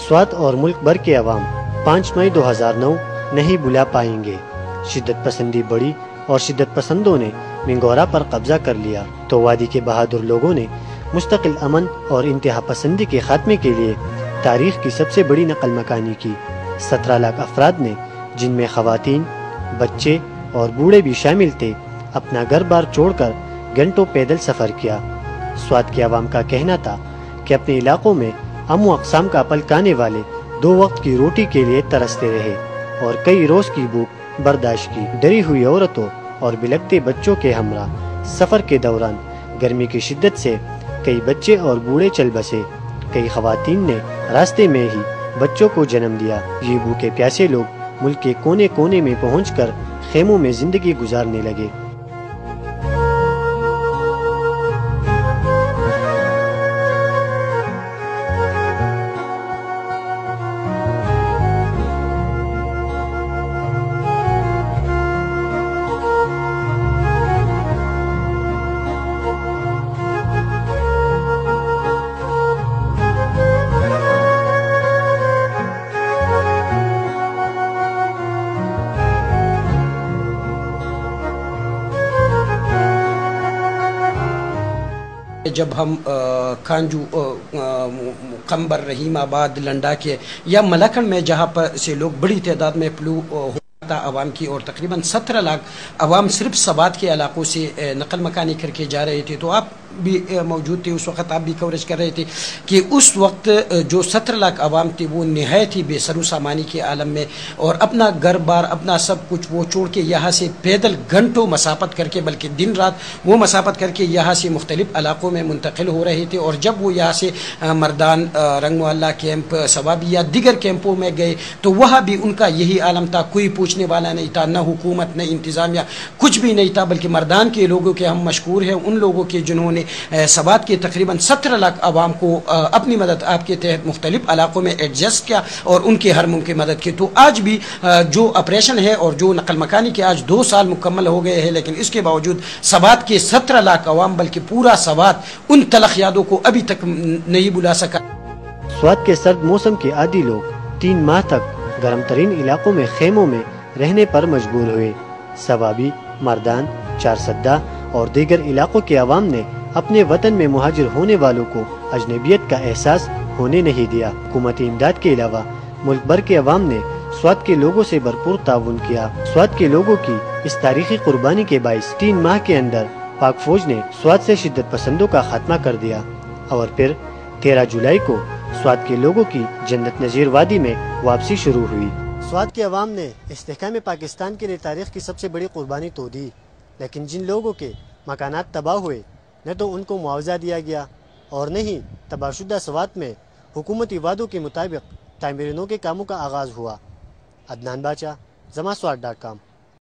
سوات اور ملک بھر کے عوام 5 مئی 2009 نہیں بلا پائیں گے۔ شدت پسندی بڑھی اور شدت پسندوں نے منگورا پر قبضہ کر لیا تو وادی کے بہادر لوگوں نے مستقل امن اور انتہا پسندی کے خاتمے کے لیے تاریخ کی سب سے بڑی نقل مکانی کی۔ 17 لاکھ افراد نے، جن میں خواتین، بچے اور بوڑھے بھی شامل تھے، اپنا گھر بار چھوڑ کر گھنٹوں پیدل سفر کیا۔ سوات کے عوام کا کہنا تھا کہ اپنے علاقوں میں و اقسام کا پلکانے والے 2 وقت کی روٹی کے لیے ترستے رہے اور کئی روز کی بھوک برداشت کی۔ ڈری ہوئی عورتوں اور بلکتے بچوں کے ہمراہ سفر کے دوران گرمی کی شدت سے کئی بچے اور بوڑھے چل بسے۔ کئی خواتین نے راستے میں ہی بچوں کو جنم دیا۔ یہ بھوکے پیاسے لوگ ملک کے کونے کونے میں پہنچ کر خیموں میں زندگی گزارنے لگے۔ جب ہم کھانجو، قمبر، رحیم آباد، لنڈا کے یا ملکھن میں جہاں پر سے لوگ بڑی تعداد میں فلو ہوتا عوام کی، اور تقریباً 17 لاکھ عوام صرف سوات کے علاقوں سے نقل مکانی کر کے جا رہے تھے، تو آپ بھی موجود تھے اس وقت، آپ بھی کوریج کر رہے تھے کہ اس وقت جو 17 لاکھ عوام تھی وہ نہایت ہی بے سر و سامانی کے عالم میں، اور اپنا گھر بار، اپنا سب کچھ وہ چھوڑ کے یہاں سے پیدل گھنٹوں مسافت کر کے، بلکہ دن رات وہ مسافت کر کے یہاں سے مختلف علاقوں میں منتقل ہو رہے تھے۔ اور جب وہ یہاں سے مردان، رنگ محلہ کیمپ، ثوابی یا دیگر کیمپوں میں گئے تو وہاں بھی ان کا یہی عالم تھا، کوئی پوچھنے والا نہیں تھا، نہ حکومت نہ انتظامیہ، کچھ بھی نہیں تھا، بلکہ مردان کے لوگوں کے ہم مشکور ہیں، ان لوگوں کے جنہوں نے سوات کے تقریباً 17 لاکھ عوام کو اپنی مدد آپ کے تحت مختلف علاقوں میں ایڈجسٹ کیا اور ان کے ہر ممکن مدد کی۔ تو آج بھی جو آپریشن ہے اور جو نقل مکانی کے آج 2 سال مکمل ہو گئے ہیں، لیکن اس کے باوجود سوات کے 17 لاکھ عوام، بلکہ پورا سوات ان تلخ یادوں کو ابھی تک نہیں بلا سکا۔ سوات کے سرد موسم کے عادی لوگ 3 ماہ تک گرم ترین علاقوں میں خیموں میں رہنے پر مجبور ہوئے۔ ثوابی، مردان، چارسدہ اور دیگر علاقوں کے عوام نے اپنے وطن میں مہاجر ہونے والوں کو اجنبیت کا احساس ہونے نہیں دیا۔ حکومتی امداد کے علاوہ ملک بھر کے عوام نے سوات کے لوگوں سے بھرپور تعاون کیا۔ سوات کے لوگوں کی اس تاریخی قربانی کے باعث 3 ماہ کے اندر پاک فوج نے سوات سے شدت پسندوں کا خاتمہ کر دیا، اور پھر 13 جولائی کو سوات کے لوگوں کی جنت نظیر وادی میں واپسی شروع ہوئی۔ سوات کے عوام نے استحکام پاکستان کے لیے تاریخ کی سب سے بڑی قربانی تو دی، لیکن جن لوگوں کے مکانات تباہ ہوئے، نہ تو ان کو معاوضہ دیا گیا اور نہ ہی تباہ شدہ سوات میں حکومتی وعدوں کے مطابق تعمیر نو کے کاموں کا آغاز ہوا۔ عدنان باچا، زماں سوات.com